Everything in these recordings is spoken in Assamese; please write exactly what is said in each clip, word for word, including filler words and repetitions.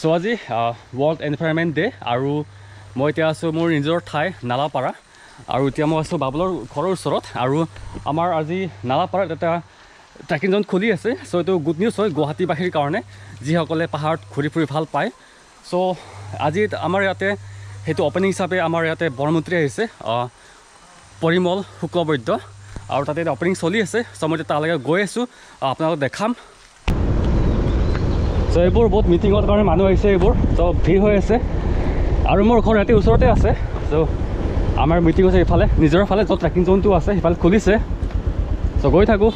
So আজি World Environment Day আৰু মই এতিয়া আছো মোৰ নিজৰ ঠাই নালাপাৰা আৰু এতিয়া মই আছো বাবুলৰ ঘৰৰ ওচৰত আৰু আমাৰ আজি নালাপাৰাত এটা ট্ৰেকিং জোন খুলি আছে সো এইটো গুড নিউজ হয় গুৱাহাটীবাসীৰ কাৰণে যিসকলে পাহাৰত ঘূৰি ফুৰি ভাল পায় সো আজি আমাৰ ইয়াতে সেইটো অপেনিং হিচাপে আমাৰ ইয়াতে বৰমন্ত্ৰী আহিছে পৰিমল শুক্লবৈদ্য আৰু তাতে অপেনিং চলি আছে সো মই তালৈকে গৈ আছো আপোনালোকক দেখাম সো এইবোৰ বহুত মিটিঙৰ কাৰণে মানুহ আহিছে এইবোৰ তো ভিৰ হৈ আছে আৰু মোৰ ঘৰ ইয়াতে ওচৰতে আছে সো আমাৰ মিটিং হৈছে ইফালে নিজৰ ফালে য'ত ট্ৰেকিং জোনটো আছে সিফালে খুলিছে সো গৈ থাকোঁ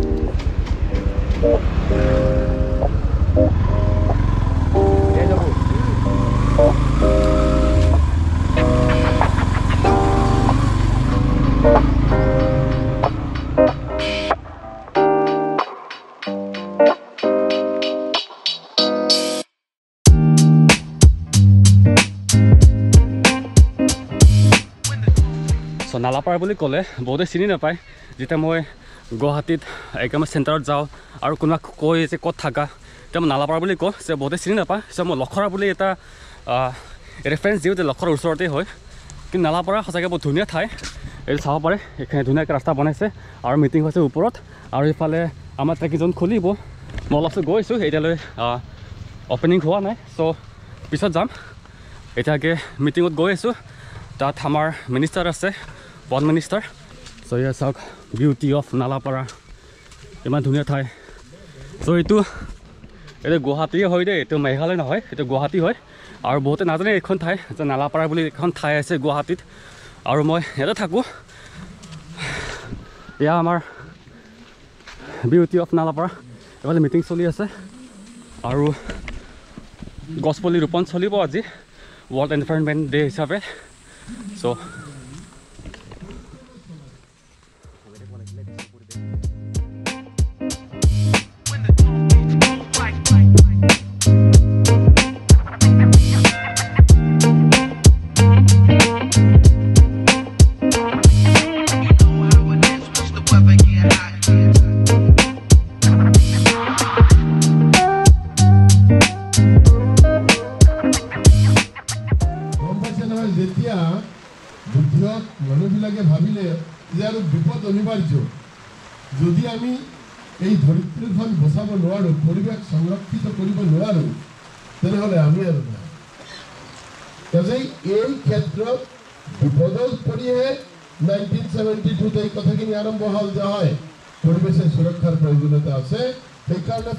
সো নালাপাৰা বুলি ক'লে বহুতে চিনি নাপায় যেতিয়া মই গুৱাহাটীত একদম চেণ্টাৰত যাওঁ আৰু কোনোবা কৈ যে ক'ত থাকা তেতিয়া মই নালাপাৰা বুলি কওঁ যে বহুতে চিনি নাপায় পিছত মই লখৰা বুলি এটা ৰেফাৰেঞ্চ দিওঁ যে লখৰাৰ ওচৰতেই হয় কিন্তু নালাপাৰা সঁচাকৈ বহুত ধুনীয়া ঠাই এইটো চাব পাৰে এইখিনি ধুনীয়াকৈ ৰাস্তা বনাইছে আৰু মিটিং হৈছে ওপৰত আৰু ইফালে আমাৰ ট্ৰেকিং জোন খুলিব মই অলপচে গৈছোঁ এতিয়ালৈ অপেনিং হোৱা নাই চ' পিছত যাম এতিয়াকে মিটিঙত গৈ আছোঁ তাত আমাৰ মিনিষ্টাৰ আছে বন মিনিষ্টাৰ চ' এয়া চাওক বিউটি অফ নালাপাৰা ইমান ধুনীয়া ঠাই চ' এইটো এইটো গুৱাহাটীয়ে হয় দেই এইটো মেঘালয় নহয় এইটো গুৱাহাটী হয় আৰু বহুতে নাজানে এইখন ঠাই যে নালাপাৰা বুলি এখন ঠাই আছে গুৱাহাটীত আৰু মই ইয়াতে থাকোঁ এয়া আমাৰ বিউটি অফ নালাপাৰা এইফালে মিটিং চলি আছে আৰু গছপুলি ৰোপণ চলিব আজি ৱৰ্ল্ড এনভাইৰনমেণ্ট ডে হিচাপে চ' মানুহবিলাকে ভাবিলে যে আৰু বিপদ অনিবাৰ্য যদি আমি এই ধৰিত্ৰীখন বচাব নোৱাৰোঁ পৰিৱেশ সংৰক্ষিত কৰিব নোৱাৰোঁ তেনেহ'লে আমি আৰু কাজেই এই ক্ষেত্ৰত বিপদৰ পৰিহে নাইনটিন ছেভেণ্টি টুত এই কথাখিনি আৰম্ভ হ'ল যে হয় পৰিৱেশৰ সুৰক্ষাৰ প্ৰয়োজনীয়তা আছে সেইকাৰণে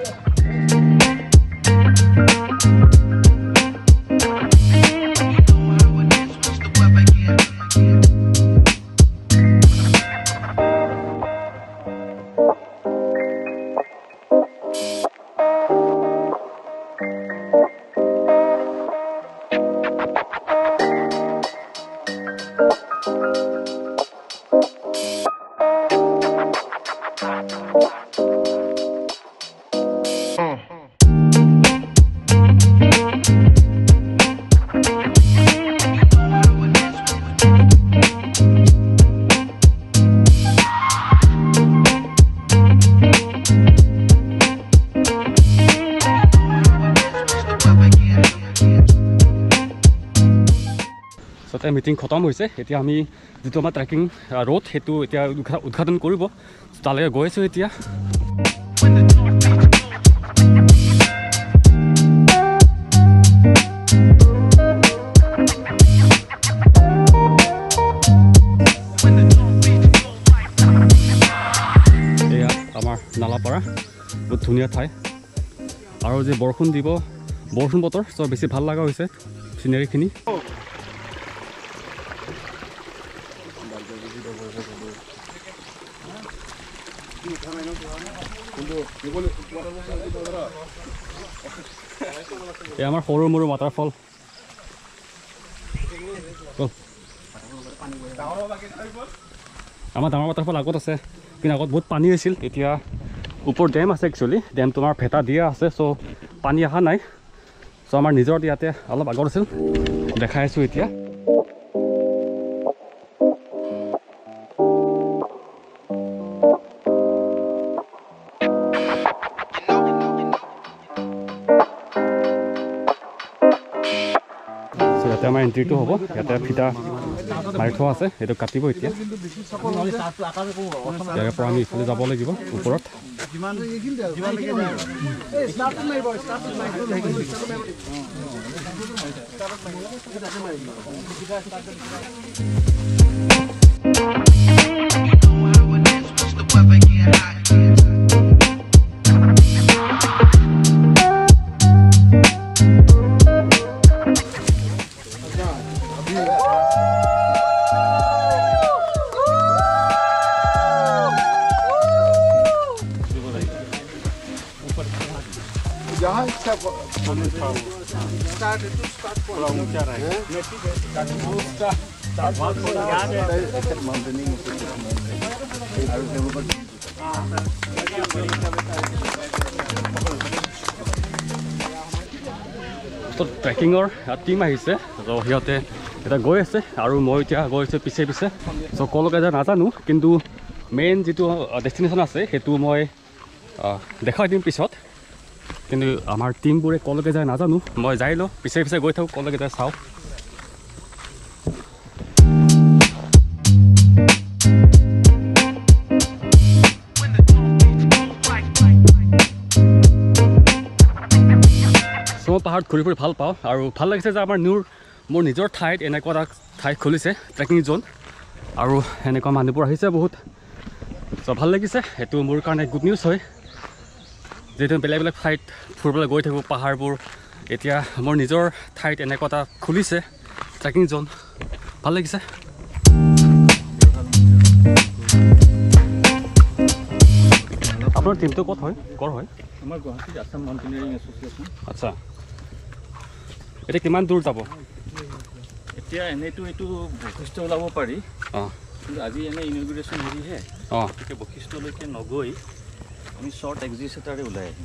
মিটিং খতম হৈছে এতিয়া আমি যিটো আমাৰ ট্ৰেকিং ৰোড সেইটো এতিয়া উদ্ঘাটন কৰিব তালৈকে গৈ আছোঁ এতিয়া এয়া আমাৰ নালাপাৰা বহুত ধুনীয়া ঠাই আৰু যে বৰষুণ দিব বৰষুণ বতৰ চ' বেছি ভাল লগা হৈছে চিনেৰীখিনি এই আমাৰ সৰু মৰু ৱাটাৰফল আমাৰ ডাঙৰ ৱাটাৰফল আগত আছে কিন্তু আগত বহুত পানী আছিল এতিয়া ওপৰ ডেম আছে একচুৱেলি ডেমটো আমাৰ ভেটা দিয়া আছে চ' পানী অহা নাই চ' আমাৰ নিজৰ ইয়াতে অলপ আগত আছিল দেখাই আছোঁ এতিয়া ইয়াতে আমাৰ এণ্ট্ৰিটো হ'ব ইয়াতে ফিটা মাৰি থোৱা আছে এইটো কাটিব এতিয়া ইয়াৰ পৰা আমি ইফালে যাব লাগিব ওপৰত ট্ৰেকিঙৰ টিম আহিছে সিহঁতে এতিয়া গৈ আছে আৰু মই এতিয়া গৈ আছোঁ পিছে পিছে চ' ক'লৈকে যায় নাজানো কিন্তু মেইন যিটো ডেষ্টিনেশ্যন আছে সেইটো মই দেখাই দিম পিছত কিন্তু আমাৰ টিমবোৰে ক'লৈকে যায় নাজানো মই যাই লওঁ পিছে পিছে গৈ থাকোঁ ক'লৈকে যায় চাওঁ মই পাহাৰত ঘূৰি ফুৰি ভাল পাওঁ আৰু ভাল লাগিছে যে আমাৰ মোৰ মোৰ নিজৰ ঠাইত এনেকুৱা এটা ঠাই খুলিছে ট্ৰেকিং জোন আৰু এনেকুৱা মানুহবোৰ আহিছে বহুত চ' ভাল লাগিছে সেইটো মোৰ কাৰণে গুড নিউজ হয় যিহেতু বেলেগ বেলেগ ঠাইত ফুৰিবলৈ গৈ থাকোঁ পাহাৰবোৰ এতিয়া মোৰ নিজৰ ঠাইত এনেকুৱা এটা খুলিছে ট্ৰেকিং জোন ভাল লাগিছে আপোনাৰ টিমটো ক'ত হয় ক'ৰ হয় আমাৰ গুৱাহাটী আছাম মাউণ্টেইনিয়াৰিং এছ'চিয়েশ্যন আচ্ছা এতিয়া কিমান দূৰ যাব এতিয়া এনেইতো এইটো বশিষ্ঠ ওলাব পাৰি অঁ কিন্তু আজি এনে ইনগ্ৰেশ্যন হেৰিহে অঁ গতিকে বশিষ্ঠলৈকে নগৈ আমি শ্বৰ্ট এক্সিছ এটাৰে ওলাই আহিম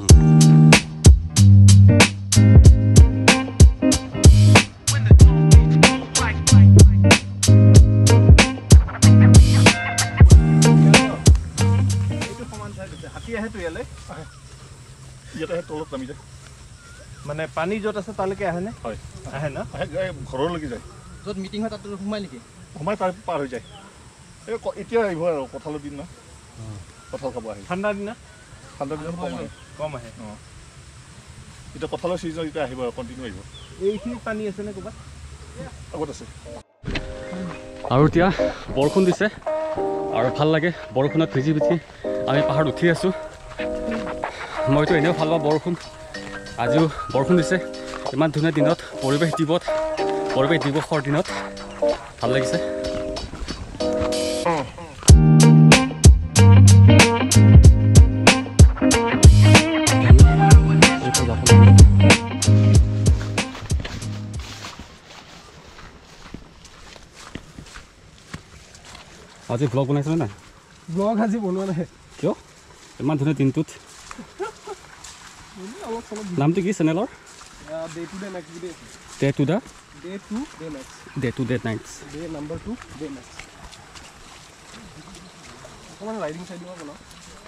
তলত নামি যায় মানে পানী য'ত আছে তালৈকে আহে নে হয় আহে না আহে ঘৰলৈকে যায় য'ত মিটিং হয় তাত সোমাই নেকি সোমাই তাৰ পাৰ হৈ যায় এই এতিয়া আহিব আৰু কঁঠালৰ দিন না কঁঠাল খাব আহি ঠাণ্ডা দিনা ঠাণ্ডা দিনত কম আহে কম আহে অঁ এতিয়া কঁঠালৰ ছিজন এতিয়া আহিব আৰু কণ্টিনিউ আহিব এইখিনি পানী আছে নে ক'ৰবাত আগত আছে আৰু এতিয়া বৰষুণ দিছে আৰু ভাল লাগে বৰষুণত ভিজি ভিজি আমি পাহাৰত উঠি আছোঁ মইতো এনেও ভাল পাওঁ বৰষুণ আজিও বৰষুণ দিছে ইমান ধুনীয়া দিনত পৰিৱেশ দিৱস পৰিৱেশ দিৱসৰ দিনত ভাল লাগিছে আজি ব্লগ বনাইছিলে নাই ব্লগ আজি বনোৱা নাই কিয় ইমান ধুনীয়া দিনটোত নামটো কি চেনেলৰ day to day next day day to the day to day next day to day nights day number two day next অকণমান ৰাইডিং চাইডিঙৰ বনাওঁ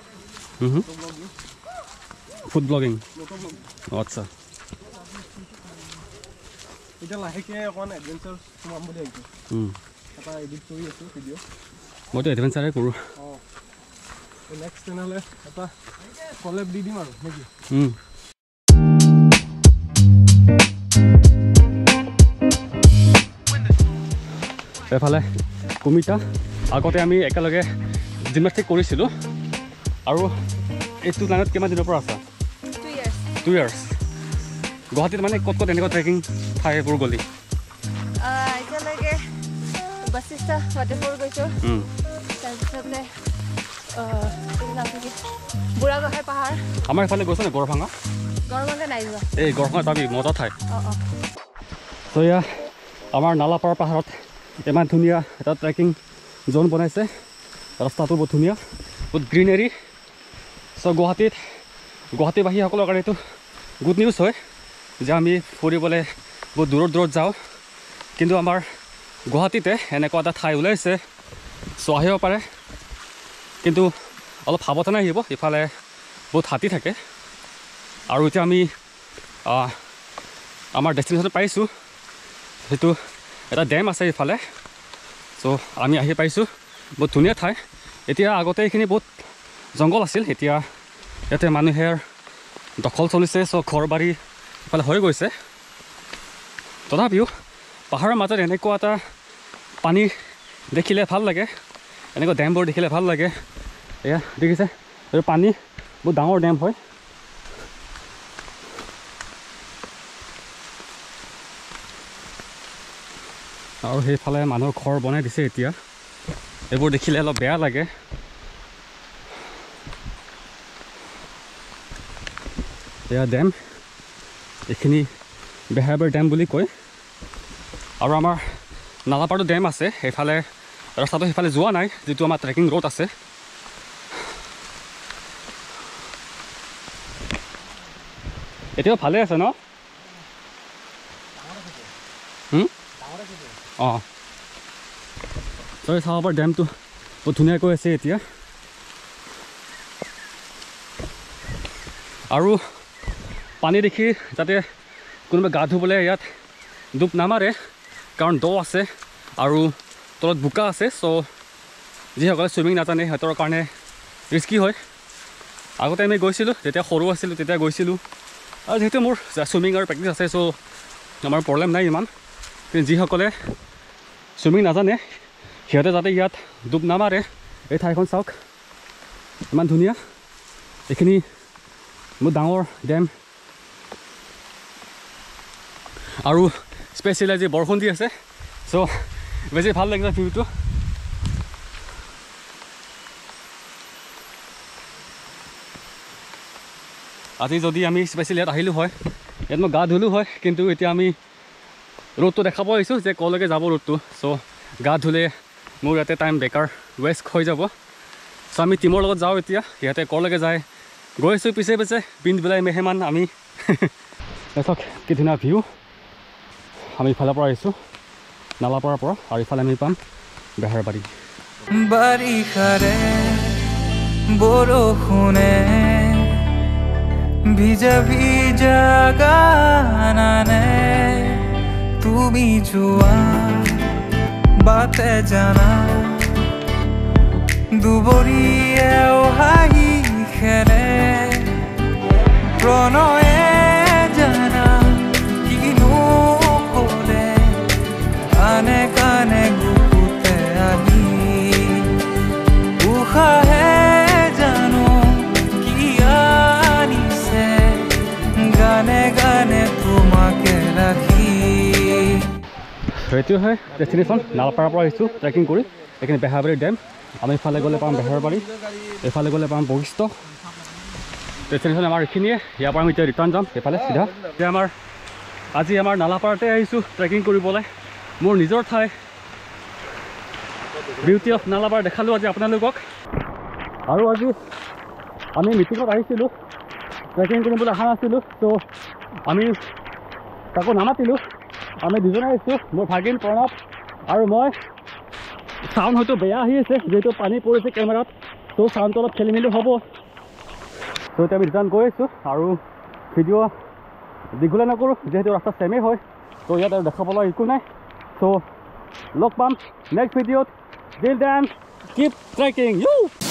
ফুড ব্লগিং নতুন ব্লগ আচ্ছা এতিয়া লাহেকৈ অকণমান এডভেঞ্চাৰ সোমাম বুলি ভাবিছোঁ এটা এডিট কৰি আছোঁ ভিডিঅ' মইতো এডভেঞ্চাৰে কৰোঁ অঁ নেক্সট তেনেহ'লে এটা কলেব দি দিম আৰু নেকি এফালে কুমিতা আগতে আমি একেলগে জিমনাষ্টিক কৰিছিলোঁ আৰু এইটো লাইনত কিমান দিনৰ পৰা আছা টু ইয়াৰ্ছ গুৱাহাটীত মানে ক'ত ক'ত এনেকুৱা ট্ৰেকিং ঠাইবোৰ গ'লি এতিয়ালৈকে বশিষ্ঠ ৱাটাৰফল গৈছোঁ তাৰপিছতে বুঢ়া গোহাঁই পাহাৰ আমাৰ এইফালে গৈছে নে গড়ভাঙা গড়ভাঙা নাই যোৱা এই গড়ভাঙা যাবি মজা ঠাই অঁ অঁ ত' এয়া আমাৰ নালাপাৰা পাহাৰত ইমান ধুনীয়া এটা ট্ৰেকিং জোন বনাইছে ৰাস্তাটো বহুত ধুনীয়া বহুত গ্ৰীনেৰী চ' গুৱাহাটীত গুৱাহাটীবাসীসকলৰ কাৰণে এইটো গুড নিউজ হয় যে আমি ফুৰিবলৈ বহুত দূৰত দূৰত যাওঁ কিন্তু আমাৰ গুৱাহাটীতে এনেকুৱা এটা ঠাই ওলাইছে চ' আহিব পাৰে কিন্তু অলপ সাৱধানে আহিব ইফালে বহুত হাতী থাকে আৰু এতিয়া আমি আমাৰ ডেষ্টিনেশ্যনত পাইছোঁ সেইটো এটা ডেম আছে ইফালে চ' আমি আহি পাইছোঁ বহুত ধুনীয়া ঠাই এতিয়া আগতে এইখিনি বহুত জংঘল আছিল এতিয়া ইয়াতে মানুহে দখল চলিছে চ' ঘৰ বাৰী ইফালে হৈ গৈছে তথাপিও পাহাৰৰ মাজত এনেকুৱা এটা পানী দেখিলে ভাল লাগে এনেকুৱা ডেমবোৰ দেখিলে ভাল লাগে এয়া দেখিছে এই পানী বহুত ডাঙৰ ডেম হয় আৰু সেইফালে মানুহৰ ঘৰ বনাই দিছে এতিয়া এইবোৰ দেখিলে অলপ বেয়া লাগে এয়া ডেম এইখিনি বেহাৰবাৰী ডেম বুলি কয় আৰু আমাৰ নালাপাৰাটো ডেম আছে সেইফালে ৰাস্তাটো সেইফালে যোৱা নাই যিটো আমাৰ ট্ৰেকিং ৰোড আছে এতিয়াও ভালে আছে ন অঁ তই চাব পাৰ ডেমটো বহুত ধুনীয়াকৈ আছে এতিয়া আৰু পানী দেখি যাতে কোনোবাই গা ধুবলৈ ইয়াত ডুব নামাৰে কাৰণ দ আছে আৰু তলত বোকা আছে চ' যিসকলে চুইমিং নাজানে সিহঁতৰ কাৰণে ৰিস্কি হয় আগতে আমি গৈছিলোঁ যেতিয়া সৰু আছিলোঁ তেতিয়া গৈছিলোঁ আৰু যিহেতু মোৰ চুইমিঙৰ প্ৰেক্টিছ আছে চ' আমাৰ প্ৰব্লেম নাই ইমান কিন্তু যিসকলে চুইমিং নাজানে সিহঁতে যাতে ইয়াত ডুব নামাৰে এই ঠাইখন চাওক ইমান ধুনীয়া এইখিনি বহুত ডাঙৰ ডেম আৰু স্পেচিয়েলি আজি বৰষুণ দি আছে চ' বেছি ভাল লাগিছে ভিউটো আজি যদি আমি স্পেচিয়েলি ইয়াত আহিলোঁ হয় ইয়াত মই গা ধুলোঁ হয় কিন্তু এতিয়া আমি ৰোডটো দেখাব আহিছোঁ যে ক'লৈকে যাব ৰোডটো চ' গা ধুলে মোৰ ইয়াতে টাইম বেকাৰ ৱেষ্ট হৈ যাব চ' আমি টিমৰ লগত যাওঁ এতিয়া ইয়াতে ক'লৈকে যায় গৈ আছোঁ পিছে পিছে বিন্দ বিলাই মেহমান আমি চাওক কি ধুনীয়া ভিউ আমি ইফালৰ পৰা আহিছোঁ নালাপাৰাৰ পৰা আৰু ইফালে আমি পাম বেহাৰবাৰী বাৰিষাৰে বৰষুণে ভিজা ভিজা গানানে তুমি যোৱা বাটে জানা দুবৰীয়াও হাঁহি খেলে প্ৰণয়ে জানা কিনো ক'লে কানে কানে গুপুতে আহি উশাহে জানো কি আনিছে গানে গানে তোমাকে ৰাখি এইটো হয় ডেষ্টিনেশ্যন নালপাৰাৰ পৰা আহিছোঁ ট্ৰেকিং কৰি এইখিনি বেহাৰবাৰী ডেম আমি ইফালে গ'লে পাম বেহাৰবাৰী এইফালে গ'লে পাম বশিষ্ঠ ডেষ্টিনেশ্যন আমাৰ এইখিনিয়ে ইয়াৰ পৰা আমি এতিয়া ৰিটাৰ্ণ যাম সেইফালে চিধা এতিয়া আমাৰ আজি আমাৰ নালাপাৰাতে আহিছোঁ ট্ৰেকিং কৰিবলৈ মোৰ নিজৰ ঠাই বিউটি অফ নালাপাৰা দেখালোঁ আজি আপোনালোকক আৰু আজি আমি মিটিঙত আহিছিলোঁ ট্ৰেকিং কৰিবলৈ অহা নাছিলোঁ ত' আমি তাকো নামাতিলোঁ আমি দুজনে আহিছোঁ মোৰ ভাগিন প্ৰণৱ আৰু মই চাউণ্ড হয়তো বেয়া আহি আছে যিহেতু পানী পৰিছে কেমেৰাত ত' চাউণ্ডটো অলপ খেলি মেলি হ'ব ত' এতিয়া আমি ৰিটাৰ্ণ গৈ আছোঁ আৰু ভিডিঅ' দীঘলে নকৰোঁ যিহেতু ৰাস্তা ছেমেই হয় ত' ইয়াত আৰু দেখাবলৈ একো নাই ত' লগ পাম নেক্সট ভিডিঅ'ত till then keep trekking U